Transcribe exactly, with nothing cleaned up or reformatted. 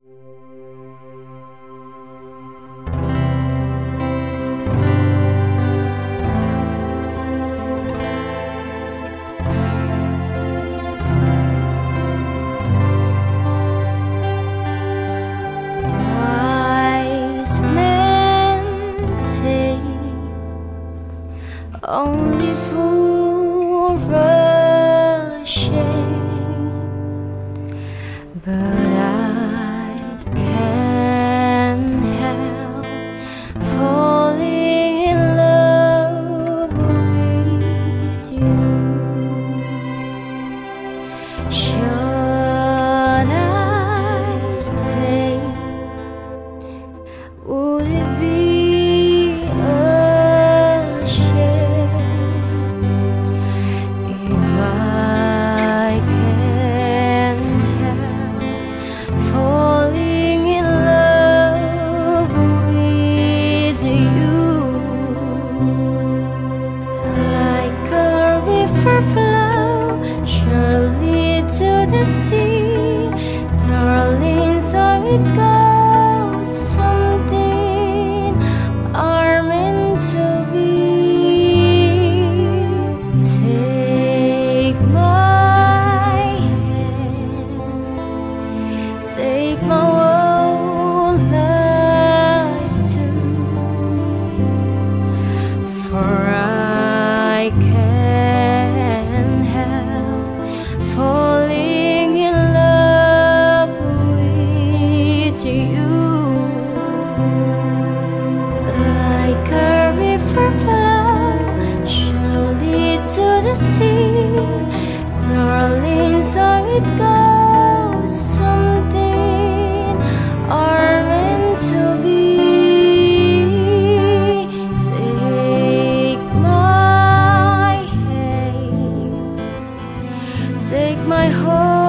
Only fool rushing, but I can't help falling in love with you. Should I stay? Would it be flow surely to the sea, darling, so it goes. Something are meant to be. Take my hand, take my whole life too, for I can't falling in love with you. Like a river flow surely to the sea, darling, so it goes. Something are meant to be. Take my hand, take my whole